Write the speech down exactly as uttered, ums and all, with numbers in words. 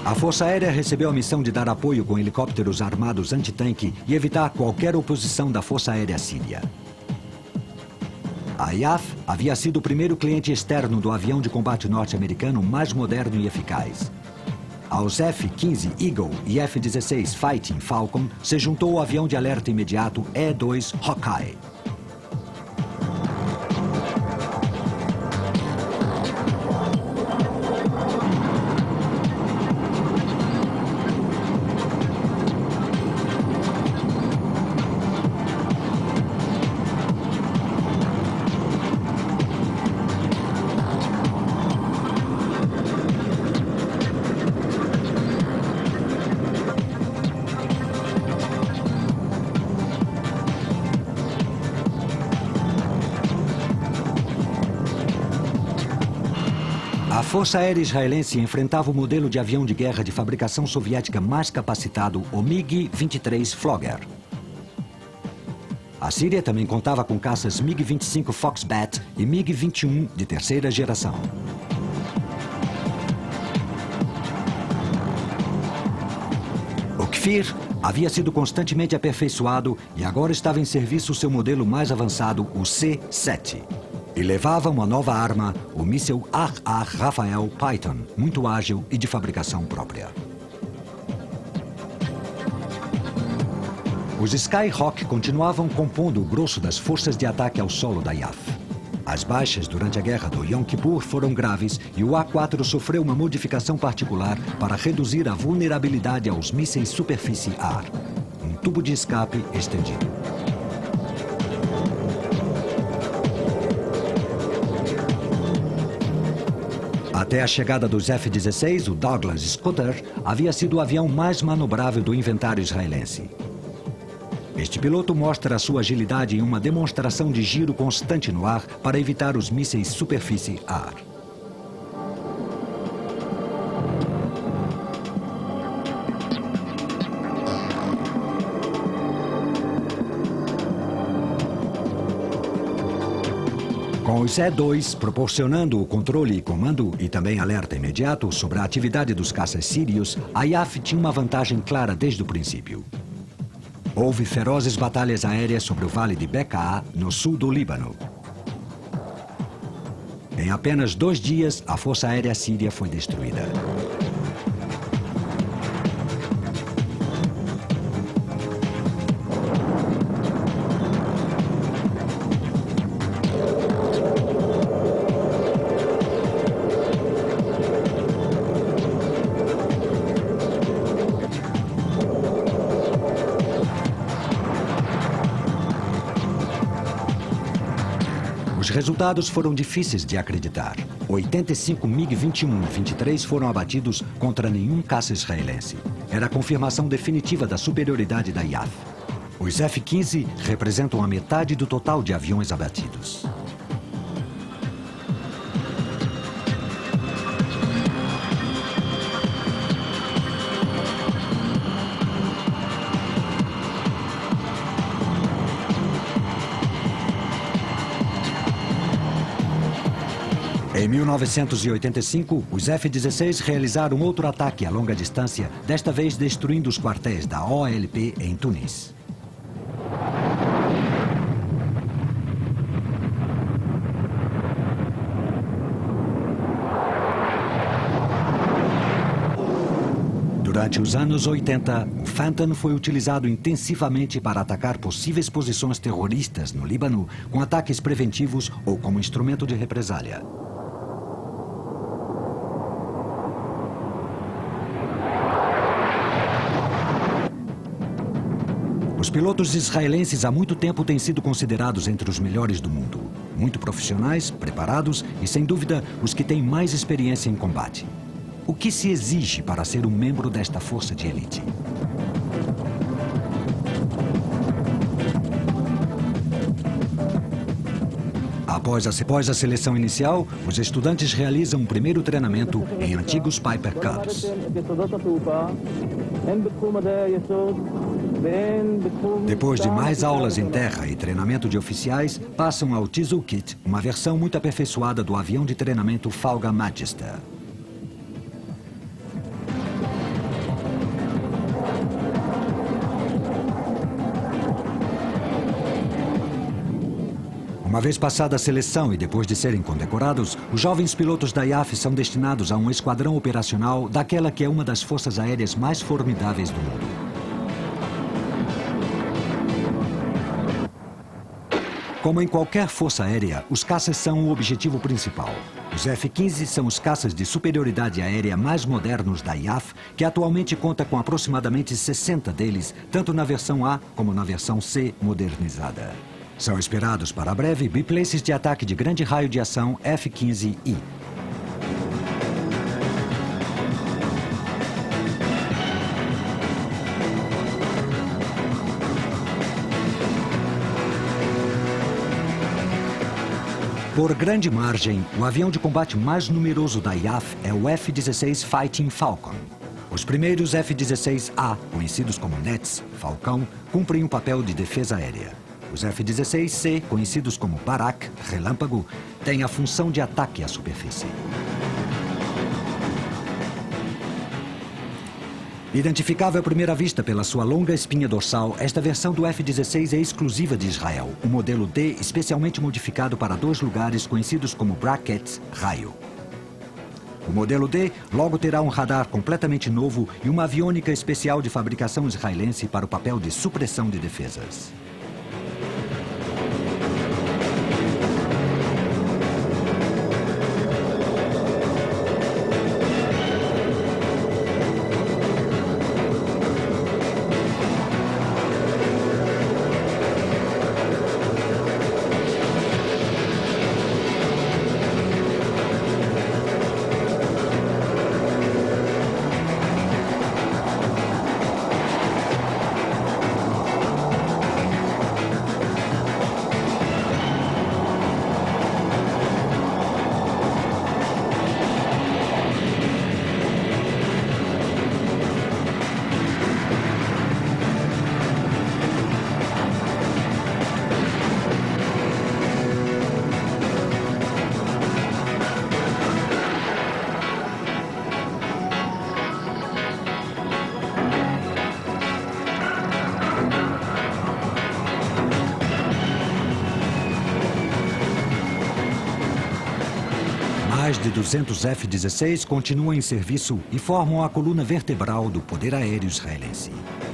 A Força Aérea recebeu a missão de dar apoio com helicópteros armados antitanque e evitar qualquer oposição da Força Aérea Síria. A I A F havia sido o primeiro cliente externo do avião de combate norte-americano mais moderno e eficaz. Aos F quinze Eagle e F dezesseis Fighting Falcon se juntou o avião de alerta imediato E dois Hawkeye. A Força Aérea Israelense enfrentava o modelo de avião de guerra de fabricação soviética mais capacitado, o MiG vinte e três Flogger. A Síria também contava com caças MiG vinte e cinco Foxbat e MiG vinte e um de terceira geração. O Kfir havia sido constantemente aperfeiçoado e agora estava em serviço seu modelo mais avançado, o C sete. E levava uma nova arma, o míssil Ar-Ar Rafael Python, muito ágil e de fabricação própria. Os Skyhawk continuavam compondo o grosso das forças de ataque ao solo da I A F. As baixas durante a guerra do Yom Kippur foram graves e o A quatro sofreu uma modificação particular para reduzir a vulnerabilidade aos mísseis superfície-ar, um tubo de escape estendido. Até a chegada dos F dezesseis, o Douglas Scudder havia sido o avião mais manobrável do inventário israelense. Este piloto mostra a sua agilidade em uma demonstração de giro constante no ar para evitar os mísseis superfície-ar. Com os E dois proporcionando o controle e comando e também alerta imediato sobre a atividade dos caças sírios, a I A F tinha uma vantagem clara desde o princípio. Houve ferozes batalhas aéreas sobre o vale de Bekaa, no sul do Líbano. Em apenas dois dias, a Força Aérea Síria foi destruída. Os resultados foram difíceis de acreditar. oitenta e cinco MiG vinte e um e vinte e três foram abatidos contra nenhum caça israelense. Era a confirmação definitiva da superioridade da I A F. Os F quinze representam a metade do total de aviões abatidos. Em mil novecentos e oitenta e cinco, os F dezesseis realizaram outro ataque a longa distância, desta vez destruindo os quartéis da O L P em Tunis. Durante os anos oitenta, o Phantom foi utilizado intensivamente para atacar possíveis posições terroristas no Líbano com ataques preventivos ou como instrumento de represália. Os pilotos israelenses há muito tempo têm sido considerados entre os melhores do mundo. Muito profissionais, preparados e, sem dúvida, os que têm mais experiência em combate. O que se exige para ser um membro desta força de elite? Após a, após a seleção inicial, os estudantes realizam um primeiro treinamento em antigos Piper Cubs. Depois de mais aulas em terra e treinamento de oficiais, passam ao Tizul Kit, uma versão muito aperfeiçoada do avião de treinamento Fauga Magister. Uma vez passada a seleção e depois de serem condecorados, os jovens pilotos da I A F são destinados a um esquadrão operacional daquela que é uma das forças aéreas mais formidáveis do mundo. Como em qualquer força aérea, os caças são o objetivo principal. Os F quinze são os caças de superioridade aérea mais modernos da I A F, que atualmente conta com aproximadamente sessenta deles, tanto na versão A como na versão C modernizada. São esperados para breve biplaces de ataque de grande raio de ação F quinze I. Por grande margem, o avião de combate mais numeroso da I A F é o F dezesseis Fighting Falcon. Os primeiros F dezesseis A, conhecidos como Nets, Falcão, cumprem um papel de defesa aérea. Os F dezesseis C, conhecidos como Barak, Relâmpago, têm a função de ataque à superfície. Identificável à primeira vista pela sua longa espinha dorsal, esta versão do F dezesseis é exclusiva de Israel, o modelo D especialmente modificado para dois lugares conhecidos como brackets, raio. O modelo D logo terá um radar completamente novo e uma aviônica especial de fabricação israelense para o papel de supressão de defesas. Mais de duzentos F dezesseis continuam em serviço e formam a coluna vertebral do poder aéreo israelense.